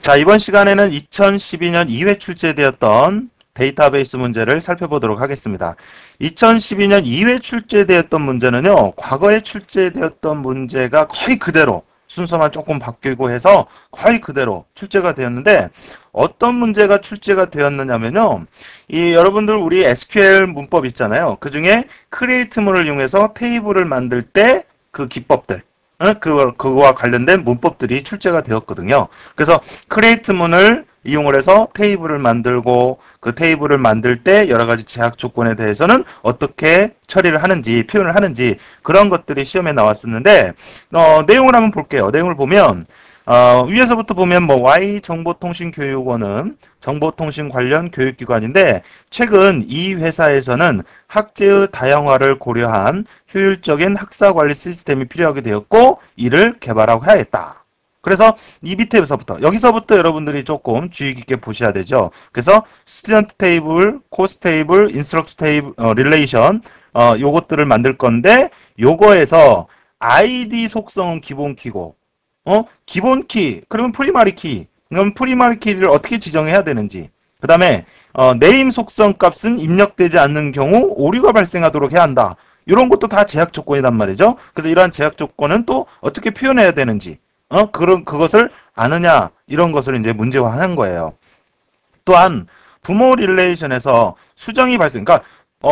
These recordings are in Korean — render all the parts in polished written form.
자, 이번 시간에는 2012년 2회 출제되었던 데이터베이스 문제를 살펴보도록 하겠습니다. 2012년 2회 출제되었던 문제는요, 과거에 출제되었던 문제가 거의 그대로 순서만 조금 바뀌고 해서 거의 그대로 출제가 되었는데, 어떤 문제가 출제가 되었느냐면요, 여러분들 우리 SQL 문법 있잖아요. 그 중에 크리에이트문을 이용해서 테이블을 만들 때 그 기법들, 그거와 관련된 문법들이 출제가 되었거든요. 그래서 크리에이트문을 이용을 해서 테이블을 만들고, 그 테이블을 만들 때 여러 가지 제약 조건에 대해서는 어떻게 처리를 하는지, 표현을 하는지, 그런 것들이 시험에 나왔었는데, 내용을 한번 볼게요. 내용을 보면 위에서부터 보면 뭐 Y정보통신교육원은 정보통신 관련 교육기관인데, 최근 이 회사에서는 학제의 다양화를 고려한 효율적인 학사관리 시스템이 필요하게 되었고, 이를 개발하고 해야겠다. 그래서 이 밑에서부터, 여기서부터 여러분들이 조금 주의 깊게 보셔야 되죠. 그래서 스튜던트 테이블, 코스 테이블, 인스트럭트 테이블, 릴레이션, 요것들을 만들 건데, 요거에서 ID 속성은 기본 키고, 기본 키, 그러면 프리마리 키. 그럼 프리마리 키를 어떻게 지정해야 되는지. 그 다음에, 네임 속성 값은 입력되지 않는 경우 오류가 발생하도록 해야 한다. 이런 것도 다 제약 조건이란 말이죠. 그래서 이러한 제약 조건은 또 어떻게 표현해야 되는지, 그것을 아느냐, 이런 것을 이제 문제화하는 거예요. 또한, 부모 릴레이션에서 수정이 발생, 그러니까,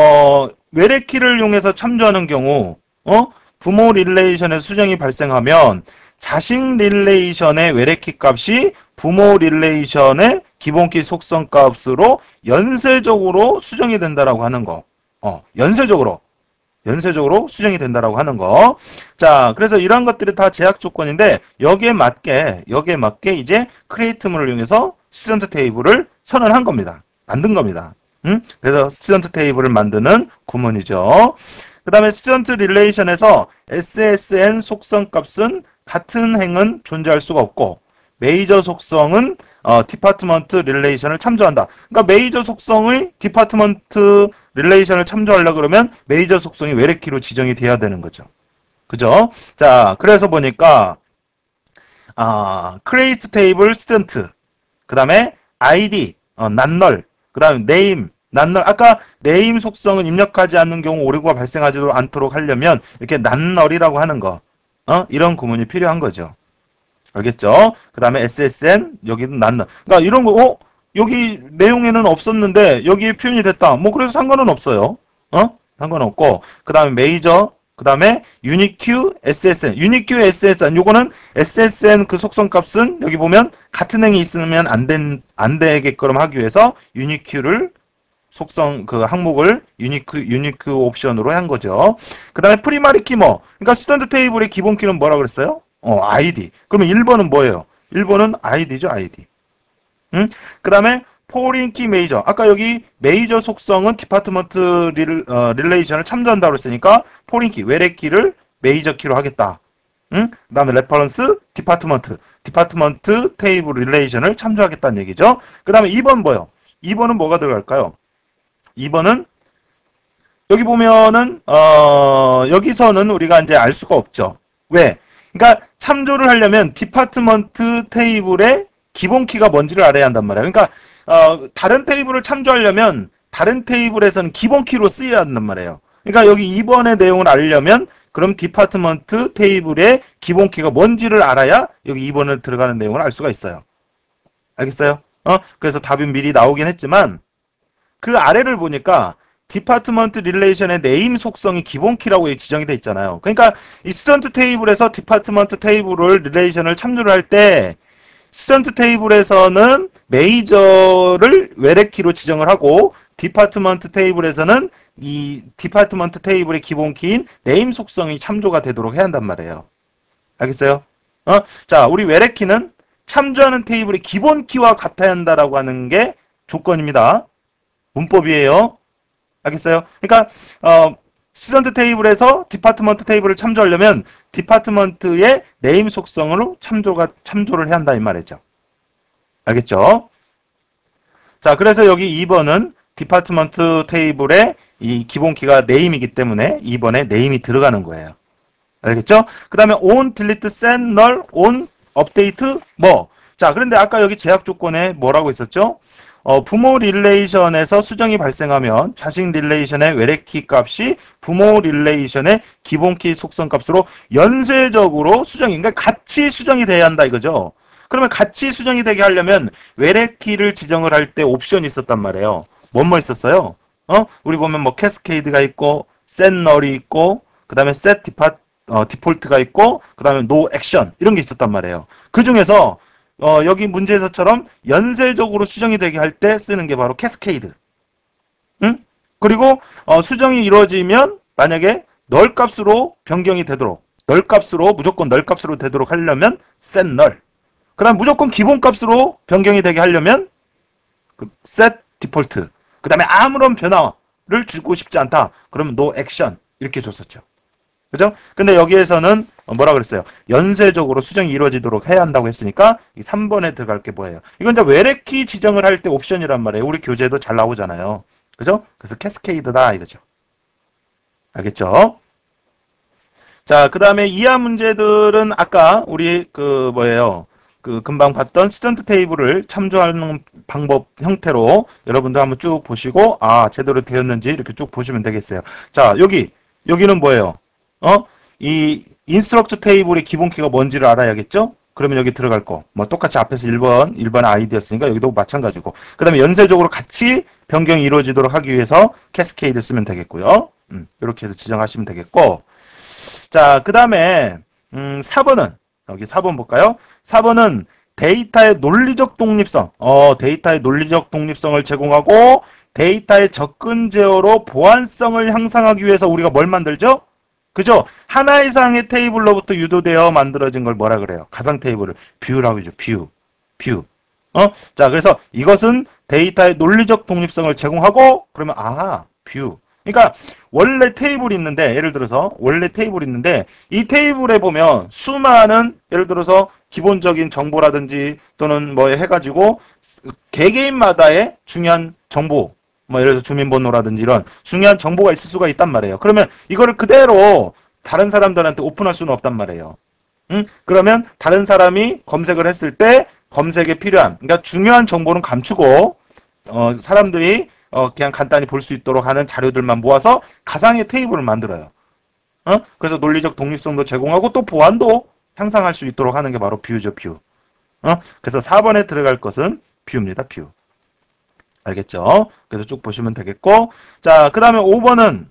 외래 키를 이용해서 참조하는 경우, 부모 릴레이션에서 수정이 발생하면, 자식 릴레이션의 외래키 값이 부모 릴레이션의 기본키 속성 값으로 연쇄적으로 수정이 된다라고 하는 거. 연쇄적으로 수정이 된다라고 하는 거. 자, 그래서 이러한 것들이 다 제약 조건인데, 여기에 맞게 이제 크리에이트문을 이용해서 스튜던트 테이블을 선언한 겁니다. 만든 겁니다. 그래서 스튜던트 테이블을 만드는 구문이죠. 그 다음에 스튜던트 릴레이션에서 SSN 속성 값은 같은 행은 존재할 수가 없고, 메이저 속성은 디파트먼트 릴레이션을 참조한다. 그러니까 메이저 속성의 디파트먼트 릴레이션을 참조하려고 그러면 메이저 속성이 외래키로 지정이 돼야 되는 거죠. 그죠? 자, 그래서 보니까 create table student, 그 다음에 id, 난널, 그 다음에 name, 난널. 아까 네임 속성은 입력하지 않는 경우 오류가 발생하지 않도록 하려면 이렇게 난널이라고 하는 거, 이런 구문이 필요한 거죠. 알겠죠? 그 다음에 SSN, 여기도 난널. 그러니까 이런 거, 여기 내용에는 없었는데 여기에 표현이 됐다. 뭐 그래서 상관은 없어요. 상관없고, 그 다음에 메이저, 그 다음에 유니큐 SSN. 유니큐 SSN, 요거는 SSN 그 속성 값은 여기 보면 같은 행이 있으면 안 되게끔 하기 위해서 유니큐를 속성 그 항목을 유니크 옵션으로 한 거죠. 그 다음에 프리마리 키 뭐, 그러니까 스튜던트 테이블의 기본 키는 뭐라 그랬어요? ID. 그러면 1번은 뭐예요? 1번은 ID죠, ID. 그 다음에 포린 키 메이저. 아까 여기 메이저 속성은 디파트먼트 릴레이션을 참조한다고 했으니까 포린 키, 외래 키를 메이저 키로 하겠다. 그 다음에 레퍼런스 디파트먼트 테이블 릴레이션을 참조하겠다는 얘기죠. 그 다음에 2번 뭐예요? 2번은 뭐가 들어갈까요? 2번은 여기 보면은 여기서는 우리가 이제 알 수가 없죠. 왜? 그러니까 참조를 하려면 디파트먼트 테이블의 기본 키가 뭔지를 알아야 한단 말이에요. 그러니까 다른 테이블을 참조하려면 다른 테이블에서는 기본 키로 쓰여야 한단 말이에요. 그러니까 여기 2번의 내용을 알려면 그럼 디파트먼트 테이블의 기본 키가 뭔지를 알아야 여기 2번을 들어가는 내용을 알 수가 있어요. 알겠어요? 그래서 답이 미리 나오긴 했지만 그 아래를 보니까 디파트먼트 릴레이션의 네임 속성이 기본 키라고 지정이 돼 있잖아요. 그러니까 이 스튜던트 테이블에서 디파트먼트 테이블을 릴레이션을 참조를 할 때 스튜던트 테이블에서는 메이저를 외래 키로 지정을 하고 디파트먼트 테이블에서는 이 디파트먼트 테이블의 기본 키인 네임 속성이 참조가 되도록 해야 한단 말이에요. 알겠어요? 자, 우리 외래 키는 참조하는 테이블의 기본 키와 같아야 한다라고 하는 게 조건입니다. 문법이에요. 알겠어요? 그러니까 스튜던트 테이블에서 디파트먼트 테이블을 참조하려면 디파트먼트의 네임 속성으로 참조를 해야 한다 이 말이죠. 알겠죠? 자, 그래서 여기 2번은 디파트먼트 테이블의 이 기본 키가 네임이기 때문에 2번에 네임이 들어가는 거예요. 알겠죠? 그 다음에 on, delete, send, null, on, update, 뭐 자, 그런데 아까 여기 제약 조건에 뭐라고 있었죠? 부모 릴레이션에서 수정이 발생하면 자식 릴레이션의 외래키 값이 부모 릴레이션의 기본키 속성 값으로 연쇄적으로 수정이, 그러니까 같이 수정이 돼야 한다 이거죠. 그러면 같이 수정이 되게 하려면 외래키를 지정을 할 때 옵션이 있었단 말이에요. 뭐 있었어요? 우리 보면 뭐 캐스케이드가 있고 set null이 있고 그 다음에 set 디폴트가 있고 그 다음에 no action 이런 게 있었단 말이에요. 그 중에서 여기 문제에서처럼 연쇄적으로 수정이 되게 할 때 쓰는 게 바로 캐스케이드. 응? 그리고 수정이 이루어지면 만약에 널 값으로 변경이 되도록 무조건 널 값으로 되도록 하려면 set null. 그 다음 무조건 기본 값으로 변경이 되게 하려면 set 디폴트. 그 다음에 아무런 변화를 주고 싶지 않다. 그러면 no action 이렇게 줬었죠. 그죠? 근데 여기에서는 뭐라 그랬어요? 연쇄적으로 수정이 이루어지도록 해야 한다고 했으니까 이 3번에 들어갈 게 뭐예요? 이건 이제 외래키 지정을 할 때 옵션이란 말이에요. 우리 교재도 잘 나오잖아요. 그죠? 그래서 캐스케이드다 이거죠. 알겠죠? 자, 그 다음에 이하 문제들은 아까 우리 금방 봤던 스튜던트 테이블을 참조하는 방법 형태로 여러분들 한번 쭉 보시고 제대로 되었는지 이렇게 쭉 보시면 되겠어요. 자, 여기는 뭐예요? 이 인스트럭처 테이블의 기본키가 뭔지를 알아야겠죠? 그러면 여기 들어갈 거. 뭐 똑같이 앞에서 1번 아이디였으니까 여기도 마찬가지고. 그 다음에 연쇄적으로 같이 변경이 이루어지도록 하기 위해서 캐스케이드 쓰면 되겠고요. 이렇게 해서 지정하시면 되겠고. 자, 그 다음에 4번은 여기 4번 볼까요? 4번은 데이터의 논리적 독립성. 데이터의 논리적 독립성을 제공하고 데이터의 접근 제어로 보안성을 향상하기 위해서 우리가 뭘 만들죠? 그죠? 하나 이상의 테이블로부터 유도되어 만들어진 걸 뭐라 그래요? 가상 테이블을 뷰라고 하죠. 뷰. 자, 그래서 이것은 데이터의 논리적 독립성을 제공하고 그러면 뷰. 그러니까 원래 테이블이 있는데 예를 들어서 이 테이블에 보면 수많은 예를 들어서 기본적인 정보라든지 또는 뭐 해가지고 개개인마다의 중요한 정보 뭐 예를 들어서 주민번호라든지 이런 중요한 정보가 있을 수가 있단 말이에요. 그러면 이거를 그대로 다른 사람들한테 오픈할 수는 없단 말이에요. 그러면 다른 사람이 검색을 했을 때 검색에 필요한 그러니까 중요한 정보는 감추고 사람들이 그냥 간단히 볼 수 있도록 하는 자료들만 모아서 가상의 테이블을 만들어요. 그래서 논리적 독립성도 제공하고 또 보안도 향상할 수 있도록 하는 게 바로 뷰죠, 뷰. 그래서 4번에 들어갈 것은 뷰입니다, 뷰. 알겠죠? 그래서 쭉 보시면 되겠고. 자, 그 다음에 5번은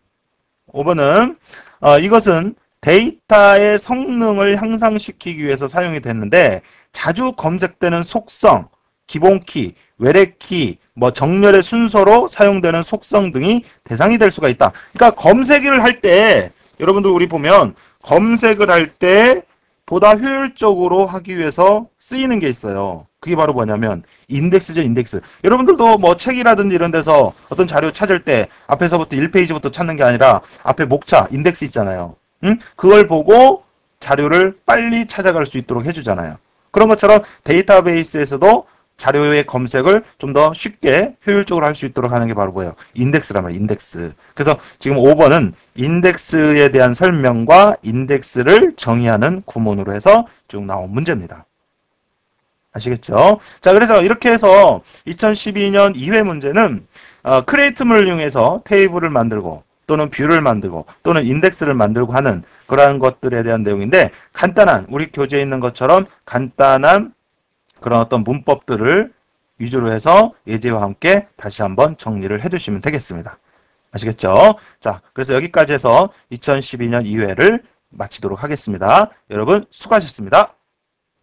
이것은 데이터의 성능을 향상시키기 위해서 사용이 됐는데 자주 검색되는 속성, 기본키, 외래키, 뭐 정렬의 순서로 사용되는 속성 등이 대상이 될 수가 있다. 그러니까 검색을 할 때 여러분들 우리 보면 검색을 할 때 보다 효율적으로 하기 위해서 쓰이는 게 있어요. 그게 바로 뭐냐면 인덱스죠, 인덱스. 여러분들도 뭐 책이라든지 이런 데서 어떤 자료 찾을 때 앞에서부터 1페이지부터 찾는 게 아니라 앞에 목차, 인덱스 있잖아요. 그걸 보고 자료를 빨리 찾아갈 수 있도록 해주잖아요. 그런 것처럼 데이터베이스에서도 자료의 검색을 좀 더 쉽게 효율적으로 할 수 있도록 하는 게 바로 뭐예요? 인덱스란 말이에요. 인덱스. 그래서 지금 5번은 인덱스에 대한 설명과 인덱스를 정의하는 구문으로 해서 쭉 나온 문제입니다. 아시겠죠? 자, 그래서 이렇게 해서 2012년 2회 문제는 크리에이트문을 이용해서 테이블을 만들고 또는 뷰를 만들고 또는 인덱스를 만들고 하는 그러한 것들에 대한 내용인데 간단한 우리 교재에 있는 것처럼 간단한 그런 어떤 문법들을 위주로 해서 예제와 함께 다시 한번 정리를 해주시면 되겠습니다. 아시겠죠? 자, 그래서 여기까지 해서 2012년 2회를 마치도록 하겠습니다. 여러분 수고하셨습니다.